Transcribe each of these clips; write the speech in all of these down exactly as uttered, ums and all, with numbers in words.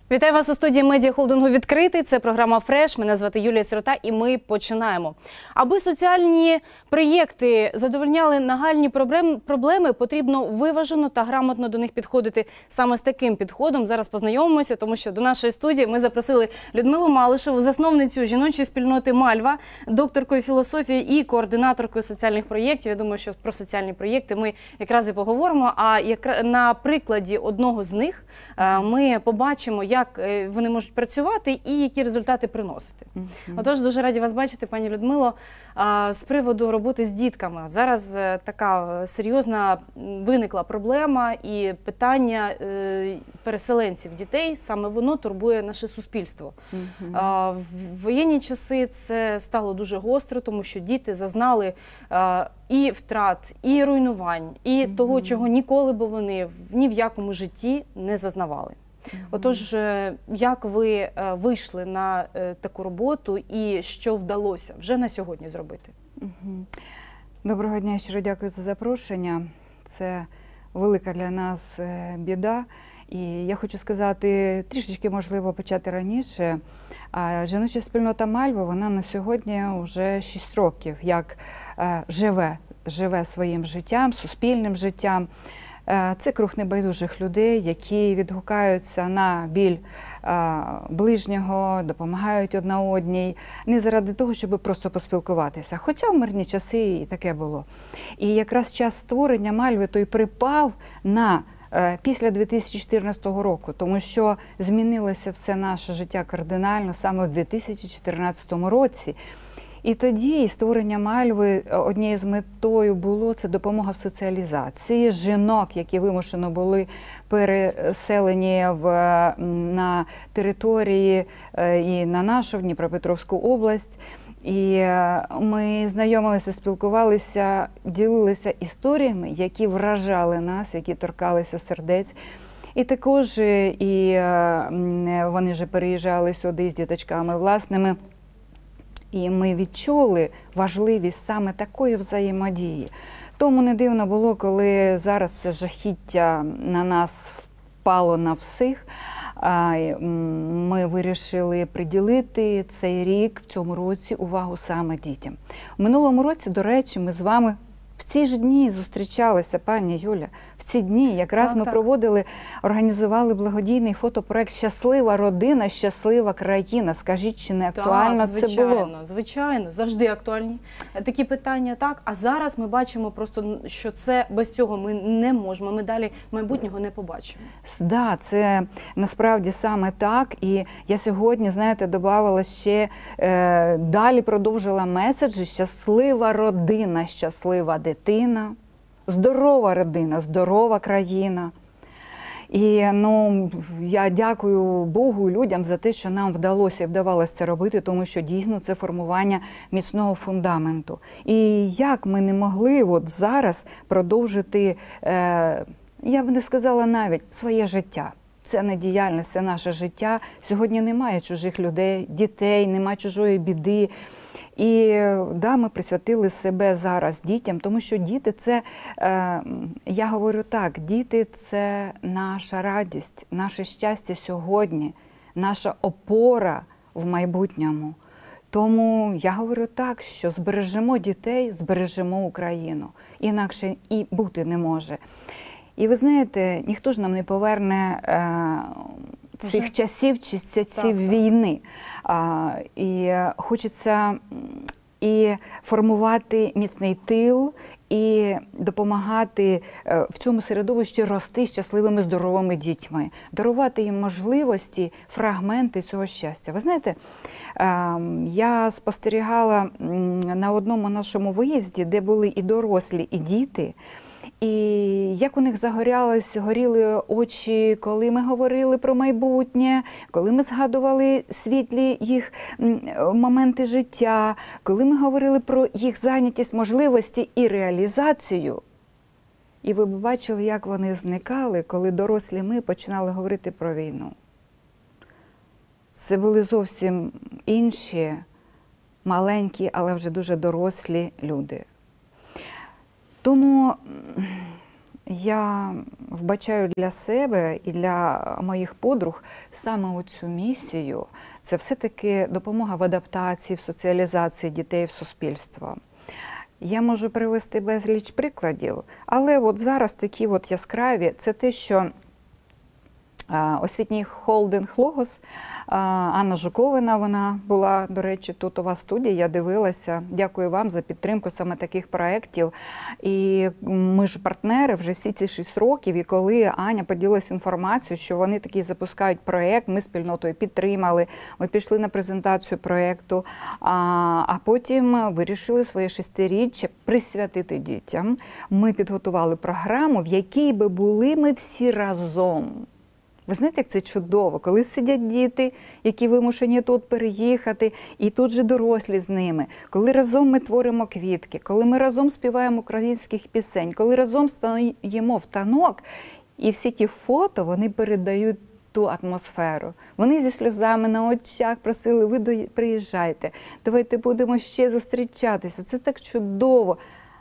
Вітаю вас у студії медіахолдингу «Відкритий». Це програма «Фреш». Мене звати Юлія Сирота і ми починаємо. Аби соціальні проєкти задовольняли нагальні проблеми, потрібно виважено та грамотно до них підходити. Саме з таким підходом зараз познайомимося, тому що до нашої студії ми запросили Людмилу Малишеву, засновницю жіночої спільноти «Мальва», докторкою філософії і координаторкою соціальних проєктів. Я думаю, що про соціальні проєкти ми якраз і поговоримо. А на прикладі одного з них ми побачимо, як вони можуть працювати і які результати приносити. Mm-hmm. Отож, дуже раді вас бачити, пані Людмило. З приводу роботи з дітками. Зараз така серйозна виникла проблема і питання переселенців дітей, саме воно турбує наше суспільство. Mm-hmm. В воєнні часи це стало дуже гостро, тому що діти зазнали і втрат, і руйнувань, і mm-hmm. того, чого ніколи б вони ні в якому житті не зазнавали. Отож, як ви вийшли на таку роботу і що вдалося вже на сьогодні зробити? Доброго дня, щиро дякую за запрошення. Це велика для нас біда. І я хочу сказати, трішечки, можливо, почати раніше. Жіноча спільнота «Мальва», вона на сьогодні вже шість років, як живе, живе своїм життям, суспільним життям. Це круг небайдужих людей, які відгукаються на біль ближнього, допомагають одна одній, не заради того, щоб просто поспілкуватися. Хоча в мирні часи і таке було. І якраз час створення «Мальви» той припав на після дві тисячі чотирнадцятого року, тому що змінилося все наше життя кардинально саме в дві тисячі чотирнадцятому році. І тоді створення «Мальви» однією з метою було це допомога в соціалізації жінок, які вимушено були переселені в, на території і на нашу, в Дніпропетровську область. І ми знайомилися, спілкувалися, ділилися історіями, які вражали нас, які торкалися сердець. І також і вони ж переїжджали сюди з діточками власними. І ми відчули важливість саме такої взаємодії. Тому не дивно було, коли зараз це жахіття на нас впало на всіх. Ми вирішили приділити цей рік, в цьому році, увагу саме дітям. У минулому році, до речі, ми з вами в ці ж дні зустрічалися, пані Юля. В ці дні якраз так, ми так. проводили, організували благодійний фотопроект «Щаслива родина, щаслива країна». Скажіть, чи не актуально так, це звичайно, було? Звичайно, завжди актуальні такі питання, так. А зараз ми бачимо просто, що це без цього ми не можемо, ми далі майбутнього не побачимо. Так, да, це насправді саме так. І я сьогодні, знаєте, додавала ще, е, далі продовжила меседжі «Щаслива родина, щаслива дитина». Здорова родина, здорова країна. І ну, я дякую Богу і людям за те, що нам вдалося і вдавалося це робити, тому що дійсно це формування міцного фундаменту. І як ми не могли от зараз продовжити, е, я б не сказала навіть, своє життя. Це не діяльність, це наше життя. Сьогодні немає чужих людей, дітей, немає чужої біди. І да, ми присвятили себе зараз дітям, тому що діти – це, е, я говорю так, діти – це наша радість, наше щастя сьогодні, наша опора в майбутньому. Тому я говорю так, що збережемо дітей, збережемо Україну. Інакше і бути не може. І ви знаєте, ніхто ж нам не поверне е, цих Вже? часів, чи часів війни. А, і хочеться і формувати міцний тил, і допомагати в цьому середовищі рости щасливими, здоровими дітьми, дарувати їм можливості, фрагменти цього щастя. Ви знаєте, я спостерігала на одному нашому виїзді, де були і дорослі, і діти, і як у них загорялись, горіли очі, коли ми говорили про майбутнє, коли ми згадували світлі їх моменти життя, коли ми говорили про їх зайнятість, можливості і реалізацію. І ви б бачили, як вони зникали, коли дорослі ми починали говорити про війну. Це були зовсім інші, маленькі, але вже дуже дорослі люди. Тому Я вбачаю для себе і для моїх подруг саме оцю місію. Це все-таки допомога в адаптації, в соціалізації дітей в суспільство. Я можу привести безліч прикладів, але от зараз такі от яскраві – це те, що освітній холдинг «Логос», Анна Жуковина, вона була, до речі, тут у вас в студії, я дивилася. Дякую вам за підтримку саме таких проєктів. І ми ж партнери вже всі ці шість років, і коли Аня поділилася інформацією, що вони такий запускають проєкт, ми спільнотою підтримали, ми пішли на презентацію проєкту, а, а потім вирішили своє шестиріччя присвятити дітям. Ми підготували програму, в якій би були ми всі разом. Ви знаєте, як це чудово, коли сидять діти, які вимушені тут переїхати, і тут же дорослі з ними, коли разом ми творимо квітки, коли ми разом співаємо українських пісень, коли разом стоїмо в танок, і всі ті фото, вони передають ту атмосферу. Вони зі сльозами на очах просили, ви приїжджайте, давайте будемо ще зустрічатися, це так чудово.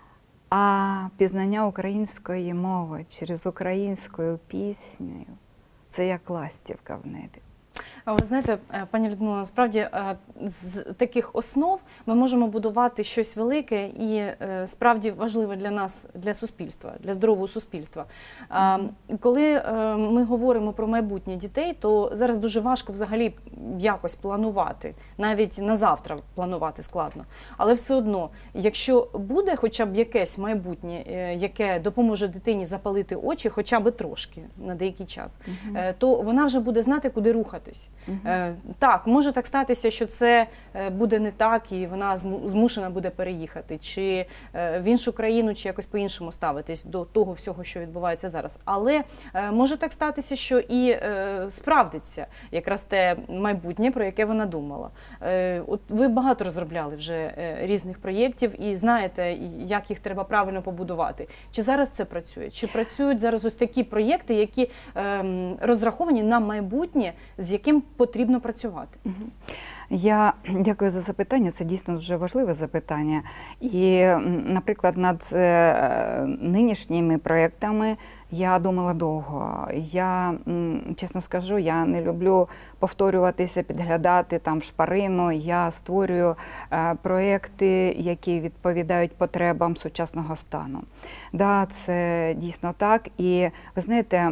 А пізнання української мови через українську пісню – це як ластівка в небі. Ви знаєте, пані Людмила, насправді з таких основ ми можемо будувати щось велике і справді важливе для нас, для суспільства, для здорового суспільства. Mm-hmm. Коли ми говоримо про майбутнє дітей, то зараз дуже важко взагалі якось планувати, навіть на завтра планувати складно. Але все одно, якщо буде хоча б якесь майбутнє, яке допоможе дитині запалити очі хоча б трошки на деякий час, mm-hmm. то вона вже буде знати, куди рухатись. Uh-huh. Так, може так статися, що це буде не так, і вона змушена буде переїхати, чи в іншу країну, чи якось по-іншому ставитись до того всього, що відбувається зараз. Але може так статися, що і справдиться якраз те майбутнє, про яке вона думала. От ви багато розробляли вже різних проєктів і знаєте, як їх треба правильно побудувати. Чи зараз це працює? Чи працюють зараз ось такі проєкти, які розраховані на майбутнє, з яким потрібно працювати? Я дякую за запитання, це дійсно дуже важливе запитання. І, наприклад, над нинішніми проєктами я думала довго. Я, чесно скажу, я не люблю повторюватися, підглядати там в шпарину. Я створюю проєкти, які відповідають потребам сучасного стану. Да, це дійсно так. І ви знаєте,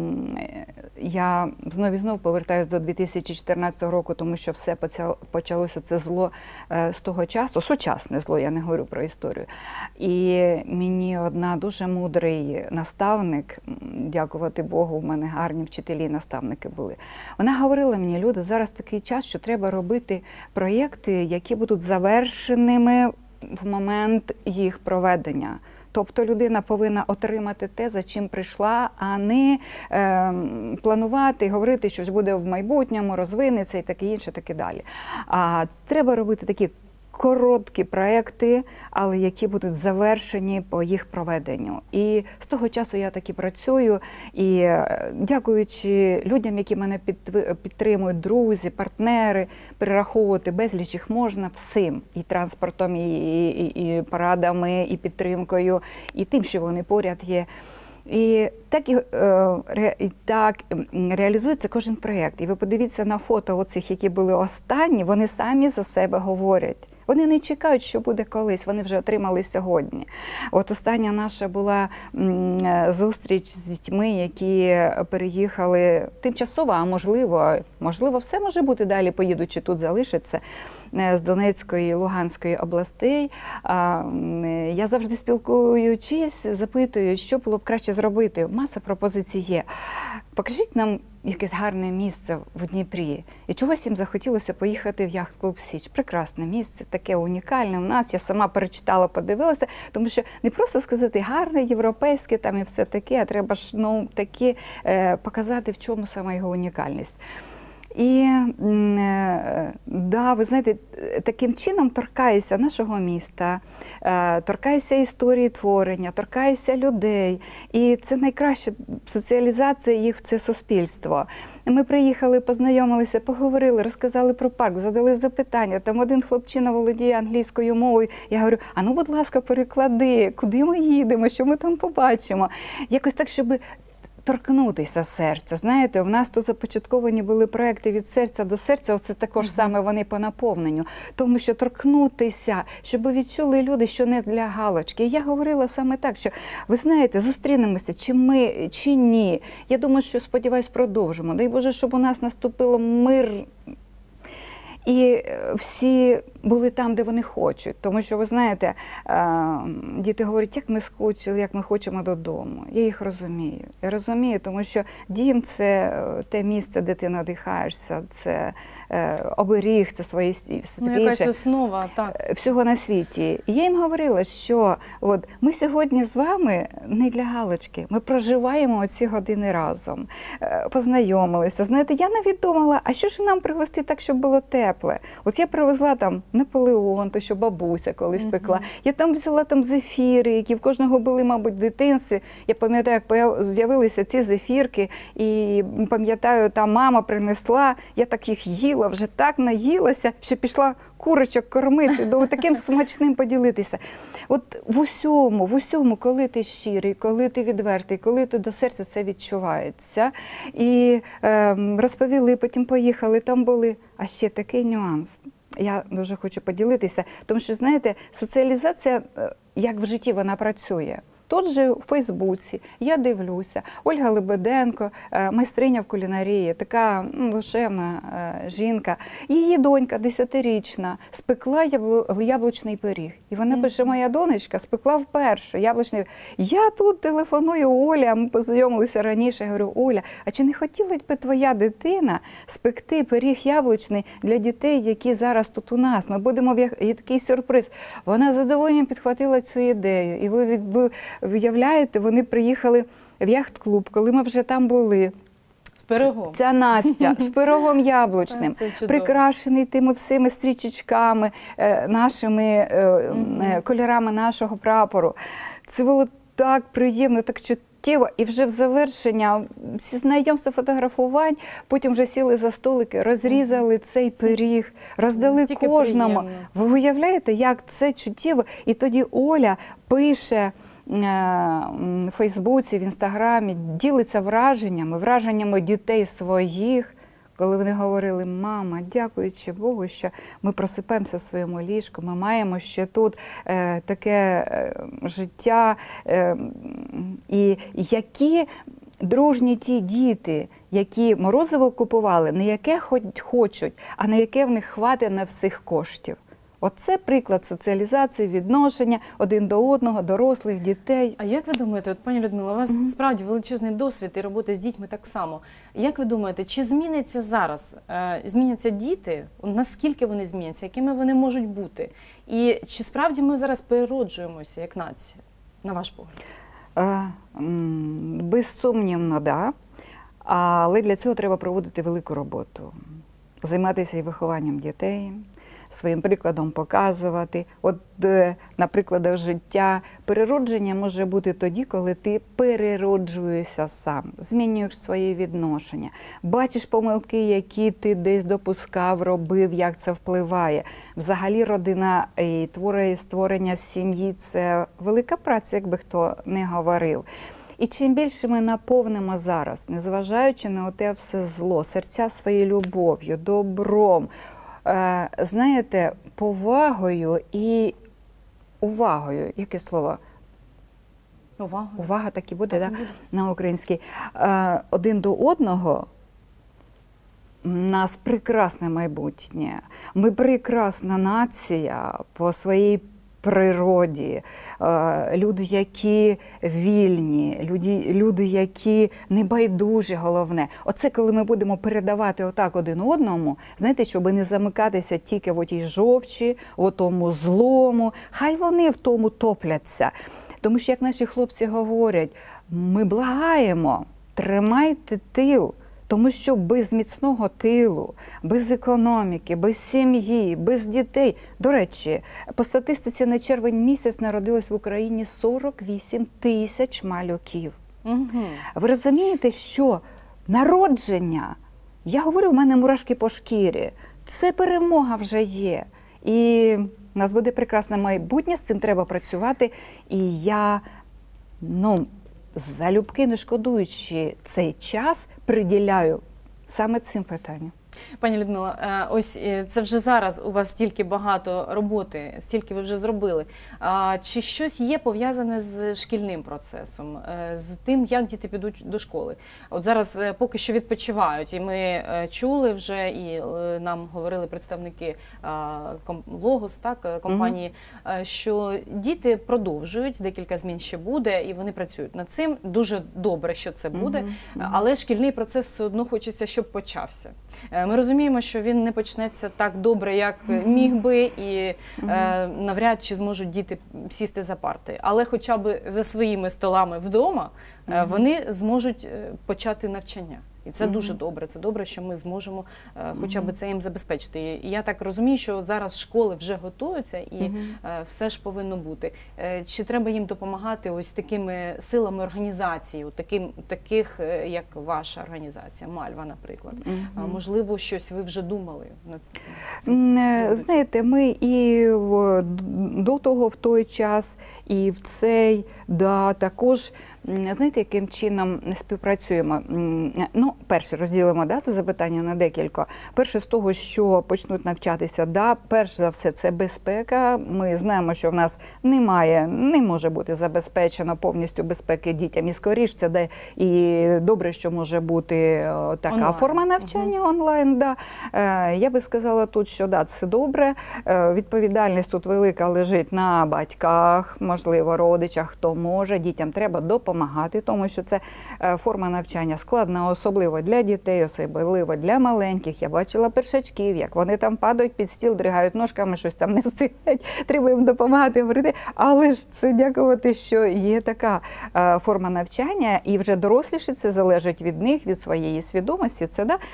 я знову і знову повертаюся до дві тисячі чотирнадцятого року, тому що все почалося це зло з того часу, сучасне зло, я не говорю про історію. І мені одна дуже мудрий наставник, дякувати Богу, в мене гарні вчителі, наставники були. Вона говорила мені, Люда, зараз такий час, що треба робити проєкти, які будуть завершеними в момент їх проведення. Тобто людина повинна отримати те, за чим прийшла, а не е, планувати, говорити, що буде в майбутньому, розвинеться і таке інше, таке далі. А треба робити такі короткі проекти, але які будуть завершені по їх проведенню. І з того часу я так і працюю, і дякуючи людям, які мене підтримують, друзі, партнери, перераховувати безліч їх можна всім, і транспортом, і, і, і порадами, і підтримкою, і тим, що вони поряд є. І так, і, і так реалізується кожен проєкт. І ви подивіться на фото оцих, які були останні, вони самі за себе говорять. Вони не чекають, що буде колись, вони вже отримали сьогодні. От остання наша була зустріч з дітьми, які переїхали тимчасово, а можливо, можливо, все може бути далі, поїдучи тут залишиться, з Донецької, Луганської областей. Я завжди спілкуючись, запитую, що було б краще зробити. Маса пропозицій є. Покажіть нам якесь гарне місце в Дніпрі. І чогось їм захотілося поїхати в яхт-клуб «Січ». Прекрасне місце, таке унікальне у нас. Я сама перечитала, подивилася, тому що не просто сказати гарне, європейське там і все таке, а треба ж ну, таки е, показати, в чому саме його унікальність. І, да, ви знаєте, таким чином торкаєшся нашого міста, торкаєшся історії творення, торкаєшся людей. І це найкраща соціалізація їх в це суспільство. Ми приїхали, познайомилися, поговорили, розказали про парк, задали запитання. Там один хлопчина володіє англійською мовою. Я говорю, а ну, будь ласка, переклади, куди ми їдемо, що ми там побачимо. Якось так, щоб торкнутися серця. Знаєте, у нас тут започатковані були проекти від серця до серця, оце також uh-huh. саме вони по наповненню. Тому що торкнутися, щоб відчули люди, що не для галочки. І я говорила саме так, що, ви знаєте, зустрінемося, чи ми, чи ні. Я думаю, що, сподіваюсь, продовжимо. Дай Боже, щоб у нас наступило мир. І всі були там, де вони хочуть. Тому що, ви знаєте, діти говорять, як ми скучили, як ми хочемо додому. Я їх розумію. Я розумію, тому що дім – це те місце, де ти надихаєшся, це оберіг, це свої все ну, таке якась інше. Основа, так. Всього на світі. І я їм говорила, що от, ми сьогодні з вами не для галочки. Ми проживаємо оці години разом, познайомилися. Знаєте, я навіть думала, а що ж нам привезти так, щоб було тепле? От я привезла там Наполеон, то що бабуся колись mm-hmm. пекла. Я там взяла там зефіри, які в кожного були, мабуть, в дитинстві. Я пам'ятаю, як з'явилися ці зефірки, і пам'ятаю, там мама принесла, я так їх їла, вже так наїлася, що пішла курочок кормити, до таким смачним поділитися. От в усьому, в усьому, коли ти щирий, коли ти відвертий, коли ти до серця, це відчувається. І е, розповіли, потім поїхали, там були. А ще такий нюанс. Я дуже хочу поділитися, тому що, знаєте, соціалізація, як в житті вона працює. Тут же у Фейсбуці я дивлюся, Ольга Лебеденко, майстриня в кулінарії, така ну, душевна жінка. Її донька, десятирічна, спекла яблучний пиріг. І вона пише, моя донечка спекла вперше яблучний пиріг. Я тут телефоную Олі, ми познайомилися раніше, я говорю, Оля, а чи не хотіла би твоя дитина спекти пиріг яблучний для дітей, які зараз тут у нас? Ми будемо, і такий сюрприз. Вона з задоволенням підхватила цю ідею. І ви відбив Виявляєте, вони приїхали в яхт-клуб, коли ми вже там були. З пирогом. Ця Настя, з пирогом яблучним, прикрашений тими всіми стрічечками, нашими mm-hmm. кольорами нашого прапору. Це було так приємно, так чуттєво. І вже в завершення всі знайомства, фотографувань, потім вже сіли за столики, розрізали mm-hmm. цей пиріг, роздали Настільки кожному. Приємно. Ви уявляєте, як це чуттєво? І тоді Оля пише в Фейсбуці, в Інстаграмі, ділиться враженнями, враженнями дітей своїх, коли вони говорили, мама, дякуючи Богу, що ми просипаємося в своєму ліжку, ми маємо ще тут е, таке е, життя. Е, і які дружні ті діти, які морозиво купували, не яке хочуть, а на яке в них хватить на всіх коштів. Оце приклад соціалізації, відношення один до одного, дорослих, дітей. А як ви думаєте, от, пані Людмила, у вас mm-hmm. справді величезний досвід і роботи з дітьми так само. Як ви думаєте, чи зміняться зараз, е, зміняться діти, наскільки вони зміняться, якими вони можуть бути? І чи справді ми зараз перероджуємося як нація, на ваш погляд? Е, безсумнівно, да. Але для цього треба проводити велику роботу. Займатися і вихованням дітей, своїм прикладом показувати. От на прикладах життя переродження може бути тоді, коли ти перероджуєшся сам, змінюєш свої відношення, бачиш помилки, які ти десь допускав, робив, як це впливає. Взагалі родина і створення сім'ї – це велика праця, як би хто не говорив. І чим більше ми наповнимо зараз, незважаючи на те все зло, серця своєю любов'ю, добром, знаєте, повагою і увагою, яке слово? Увага. Увага так і буде, так, да? Буде. На українській. Один до одного. У нас прекрасне майбутнє. Ми прекрасна нація по своїй природі, люди, які вільні, люди, люди, які небайдужі, головне. Оце, коли ми будемо передавати отак один одному, знаєте, щоб не замикатися тільки в отій жовчі, в тому злому, хай вони в тому топляться. Тому що, як наші хлопці говорять, ми благаємо, тримайте тил. Тому що без міцного тилу, без економіки, без сім'ї, без дітей. До речі, по статистиці на червень місяць народилось в Україні сорок вісім тисяч малюків. Угу. Ви розумієте, що народження Я говорю, в мене мурашки по шкірі. Це перемога вже є. І у нас буде прекрасне майбутнє, з цим треба працювати. І я, ну, залюбки не шкодуючи цей час, приділяю саме цим питанням. Пані Людмило, ось це вже зараз у вас стільки багато роботи, стільки ви вже зробили. Чи щось є пов'язане з шкільним процесом, з тим, як діти підуть до школи? От зараз поки що відпочивають, і ми чули вже, і нам говорили представники Логос, так, компанії, mm-hmm. що діти продовжують, декілька змін ще буде, і вони працюють над цим. Дуже добре, що це буде, mm-hmm. але шкільний процес все одно хочеться, щоб почався. Ми розуміємо, що він не почнеться так добре, як міг би, і е, навряд чи зможуть діти сісти за парти. Але хоча б за своїми столами вдома е, вони зможуть почати навчання. І це mm-hmm. дуже добре. Це добре, що ми зможемо е, хоча б це їм забезпечити. І я так розумію, що зараз школи вже готуються, і mm-hmm. е, все ж повинно бути. Е, чи треба їм допомагати ось такими силами організації, таким, таких, е, як ваша організація, Мальва, наприклад? Mm-hmm. А, можливо, щось ви вже думали над цим? Знаєте, ми і в, до того в той час, і в цей, да, також, знаєте, яким чином співпрацюємо? Ну, перше, розділимо, да, це запитання на декілька. Перше з того, що почнуть навчатися, да, перш за все, це безпека. Ми знаємо, що в нас немає, не може бути забезпечено повністю безпеки дітям. І скоріш це, да, і добре, що може бути така онлайн. Форма навчання угу. онлайн. Да. Я би сказала тут, що да, це добре. Відповідальність тут велика лежить на батьках, можливо, родичах, хто може. Дітям треба допомагати, тому що це форма навчання складна, особливо для дітей, особливо для маленьких. Я бачила першачків, як вони там падають під стіл, дригають ножками, щось там не встигають, треба їм допомагати, говорити. Але ж це дякувати, що є така форма навчання, і вже доросліше це залежить від них, від своєї свідомості. Це, да?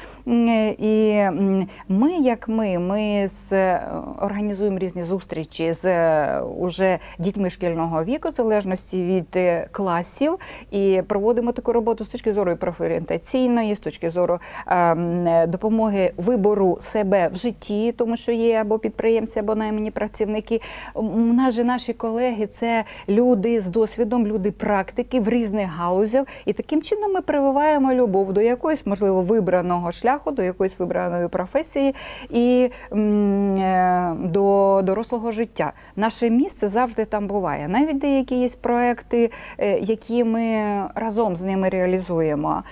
І ми, як ми, ми з, організуємо різні зустрічі з уже дітьми шкільного віку, в залежності від класів, і проводимо таку роботу з точки зору профорієнтаційної, з точки зору е, допомоги вибору себе в житті, тому що є або підприємці, або наймані працівники. У нас же наші колеги – це люди з досвідом, люди практики в різних галузях, і таким чином ми прививаємо любов до якоїсь, можливо, вибраного шляху, до якоїсь вибраної професії і м, до дорослого життя. Наше місце завжди там буває. Навіть деякі є проекти, які ми разом з ними реалізуємо.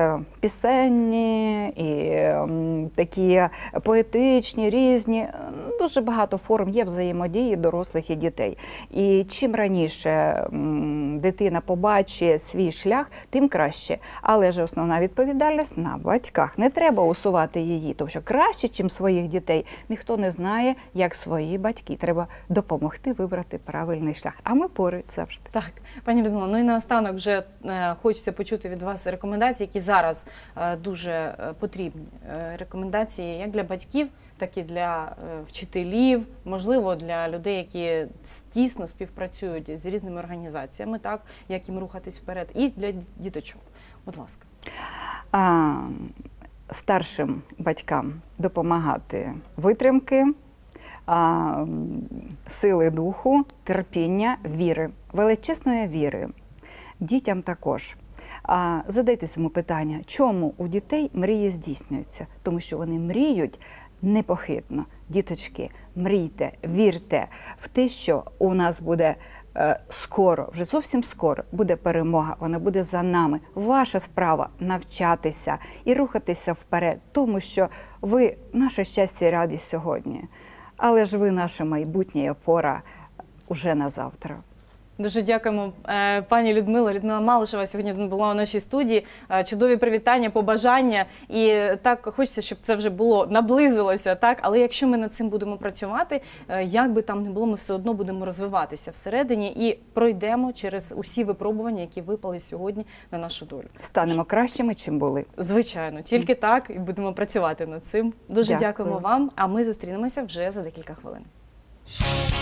Пісенні і такі поетичні, різні. Дуже багато форм є взаємодії дорослих і дітей. І чим раніше дитина побачить свій шлях, тим краще. Але ж основна відповідальність на батьках. Не треба усувати її, тому що краще, ніж своїх дітей, ніхто не знає, як свої батьки. Треба допомогти вибрати правильний шлях. А ми поруч завжди. Так, пані Людмила, ну і наостанок вже е, хочеться почути від вас рекомендації, які зараз е, дуже е, потрібні. Е, рекомендації як для батьків, так і для е, вчителів, можливо, для людей, які тісно співпрацюють з різними організаціями, так, як їм рухатись вперед, і для діточок. Будь ласка. А, старшим батькам допомагати витримки, а, сили духу, терпіння, віри, величезної віри. Дітям також. А, задайте цьому питання, чому у дітей мрії здійснюються? Тому що вони мріють непохитно. Діточки, мрійте, вірте в те, що у нас буде е, скоро, вже зовсім скоро буде перемога, вона буде за нами. Ваша справа навчатися і рухатися вперед, тому що ви наше щастя і радість сьогодні. Але ж ви наша майбутня і опора уже на завтра. Дуже дякуємо, пані Людмила. Людмила Малишева сьогодні була у нашій студії. Чудові привітання, побажання. І так хочеться, щоб це вже було, наблизилося. Так? Але якщо ми над цим будемо працювати, як би там не було, ми все одно будемо розвиватися всередині і пройдемо через усі випробування, які випали сьогодні на нашу долю. Станемо кращими, чим були. Звичайно, тільки так і будемо працювати над цим. Дуже Дякую. Дякуємо вам, а ми зустрінемося вже за декілька хвилин.